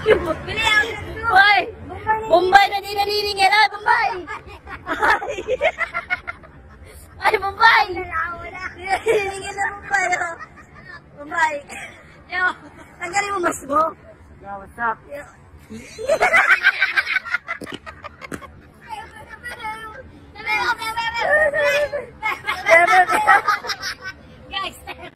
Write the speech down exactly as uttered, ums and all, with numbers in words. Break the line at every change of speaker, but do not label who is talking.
Bili ako nito. Hoy! Bombay na di naniningil. Ay, Bombay! Ay! Ay, Bombay! Naniningil na Bombay. Bombay. Yo! Tanggalin mo mas mo.
Yo, what's up?